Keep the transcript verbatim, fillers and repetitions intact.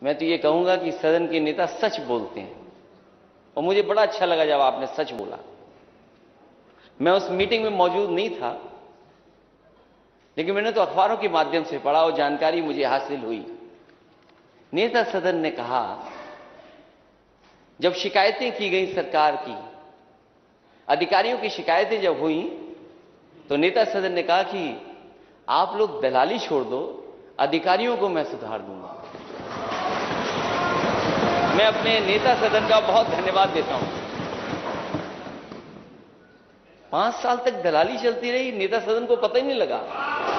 मैं तो ये कहूंगा कि सदन के नेता सच बोलते हैं, और मुझे बड़ा अच्छा लगा जब आपने सच बोला। मैं उस मीटिंग में मौजूद नहीं था, लेकिन मैंने तो अखबारों के माध्यम से पढ़ा और जानकारी मुझे हासिल हुई। नेता सदन ने कहा, जब शिकायतें की गई सरकार की, अधिकारियों की शिकायतें जब हुई, तो नेता सदन ने कहा कि आप लोग दलाली छोड़ दो, अधिकारियों को मैं सुधार दूंगा। मैं अपने नेता सदन का बहुत धन्यवाद देता हूं। पांच साल तक दलाली चलती रही, नेता सदन को पता ही नहीं लगा।